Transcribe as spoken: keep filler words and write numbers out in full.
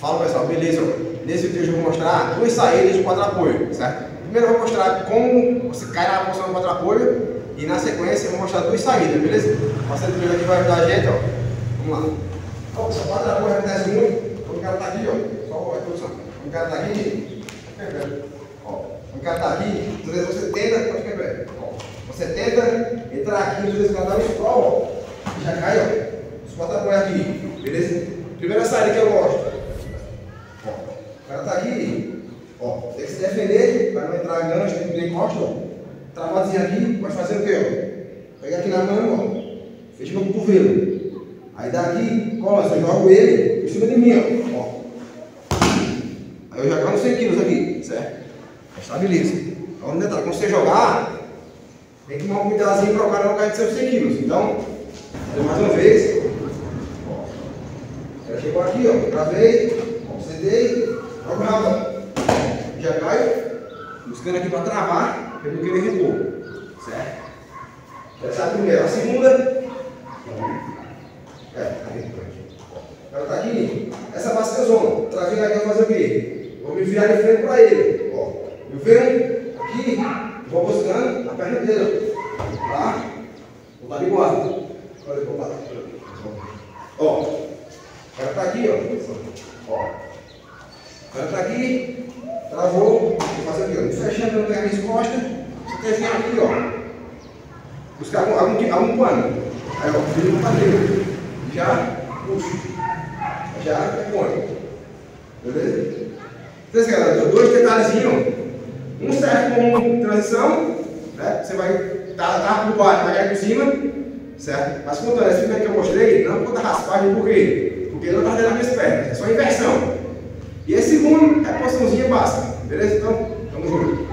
Fala pessoal, beleza? Nesse vídeo eu vou mostrar duas saídas de quadro-apoio, certo? Primeiro eu vou mostrar como você cai na posição do quadro-apoio e na sequência eu vou mostrar duas saídas, beleza? O parceiro primeiro aqui vai ajudar a gente, ó. Vamos lá. Ó, o quadro-apoio acontece muito quando o cara tá aqui, ó. Só a posição. Quando o cara tá aqui, ó. Quando o cara tá aqui, às vezes você tenta, pode ficar pé. Você tenta entrar aqui, às vezes o cara dá um scroll, ó. E já cai, ó. Os quadro-apoio aqui, beleza? Primeira saída que eu gosto. Ó, o cara tá aqui, ó, tem que se defender para não entrar gancho, tem que ter encosta, ó. Travadozinho aqui, pode fazer o quê, ó? Pega aqui na mão, ó, fecha no cotovelo. Aí daqui, cola, eu jogo ele em cima de mim, ó. ó. Aí eu já jogo cem quilos aqui, certo? Estabiliza. Então, detalhe, quando você jogar, tem que tomar um cuidadozinho para o cara não cair de seus cem quilos. Então, fazer mais uma vez. Ó. Ela chegou aqui, ó, travei, ó, sentei, jogo rápido. Já caio, buscando aqui para travar, para não querer repor, certo? Essa é a primeira. A segunda, é, aqui, ela tá aqui, essa básica zona, travei aqui, eu vou fazer o quê? Vou me virar de frente para ele, ó. Eu venho aqui, vou buscando a perna dele, tá? Vou dar de guarda. Olha, vou bater. Ó, ela tá aqui, ó. Ó. Ela tá aqui, travou, vou fazer aqui, ó. Fechando, não pegar minhas costas, você tem aqui, ó. Buscar algum, algum, algum pano. Aí, ó, vira no padrinho. Já puxo. Já põe. Beleza? Então, galera, dois detalhezinhos. Um serve como transição, né? Você vai estar tá, tá por baixo, vai cair por cima, certo? Mas contando esse filme que eu mostrei, não conta raspagem, por quê? Porque não está dentro das minhas pernas, é só inversão. E esse segundo é a posiçãozinha básica, beleza? Então, tamo junto.